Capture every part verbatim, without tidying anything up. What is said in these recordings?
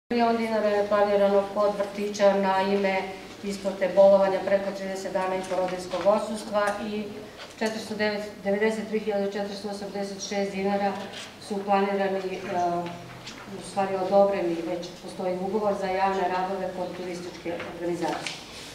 Milion dinara je planirano kod vrtića na ime isplate bolovanja preko trideset dana i porodiljskog odsustva i četiristo devedeset tri hiljade četiristo osamdeset šest dinara su planirani, u stvari odobreni, već postoji ugovor za javne radove kod turističke organizacije.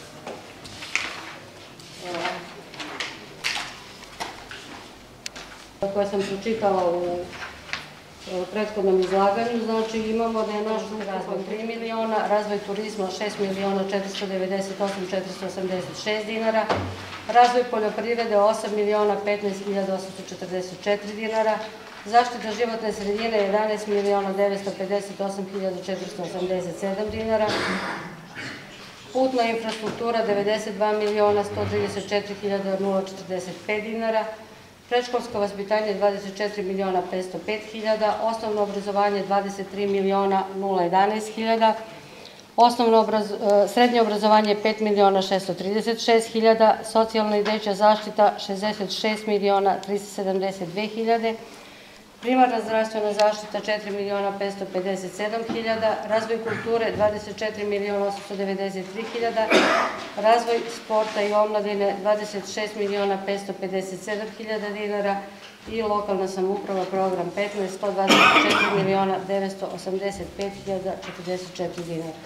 Koje sam pročitala u prethodnom izlaganju, znači imamo da je naš razvoj tri miliona, razvoj turizma šest miliona četiristo devedeset osam hiljada četiristo osamdeset šest dinara, razvoj poljoprivrede osam miliona petnaest hiljada osamsto četrdeset četiri dinara, zaštita životne sredine jedanaest miliona devetsto pedeset osam hiljada četiristo osamdeset sedam dinara, putna infrastruktura devedeset dva miliona sto trideset četiri hiljade četrdeset pet dinara, predškolsko vaspitanje dvadeset četiri miliona petsto pet hiljada, osnovno obrazovanje dvadeset tri miliona jedanaest hiljada, srednje obrazovanje pet miliona šesto trideset šest hiljada, socijalna i dečja zaštita šezdeset šest miliona tristo sedamdeset dve hiljade, primarna zdravstvena zaštita četiri miliona petsto pedeset sedam hiljada, razvoj kulture dvadeset četiri miliona osamsto devedeset tri hiljada, razvoj sporta i omladine dvadeset šest miliona petsto pedeset sedam hiljada dinara i lokalna samouprava program petnaest sto dvadeset četiri miliona devetsto osamdeset pet hiljada četrdeset četiri dinara.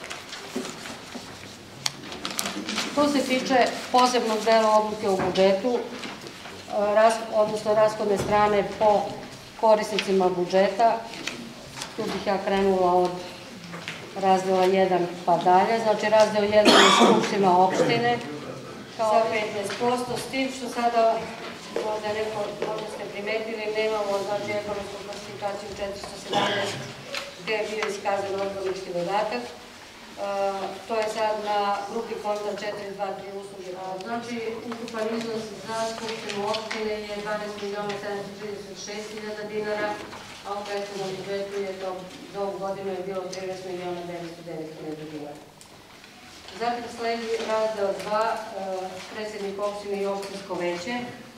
To se tiče posebnog dela odluke u budžetu, odnosno rashodne strane po korisnicima budžeta. Tu bih ja krenula od razdela jedan pa dalje. Znači, razdeo jedan je Skupština opštine sa petnaest posto, s tim što sada, možda neko, možda ste primetili, nemamo, znači, ekonomsku klasifikaciju četiristo sedamnaest, gde je bio iskazan odbornički dodatak. To je sad na grupi konta četiri dva tri usluge. Znači, ukupan iznos za Skupštinu opštine je dvanaest miliona sedamsto trideset šest hiljada dinara, a u prethodnom budžetu je to za ovu godinu je bilo trinaest miliona devetsto devet hiljada dinara. Zatim sledi razdeo dva, predsednik opštine i opštinsko veće.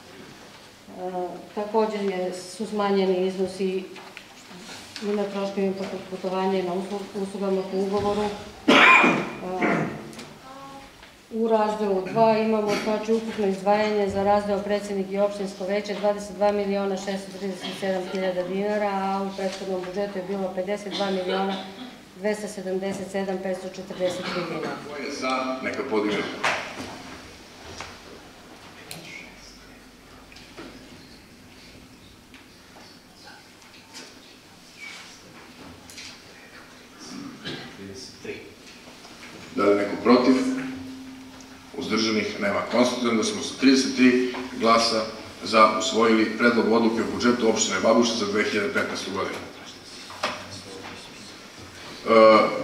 Također su smanjeni iznosi i na troškovima putovanja i na uslugama po ugovoru. U razdelu dva imamo znači ukupno izdvajanje za razdeo predsednik i opštinsko veće dvadeset dva miliona šesto trideset sedam hiljada dinara, a u prethodnom budžetu je bilo pedeset dva miliona dvesta sedamdeset sedam hiljada petsto četrdeset tri dinara. Ko je za, neka podigne. Da li neko protiv? Uzdržanih nema. Konstatujem da smo sa trideset tri glasa za usvojili predlog odluke o budžetu opštine Babušnica za dve hiljade petnaestu. godinu.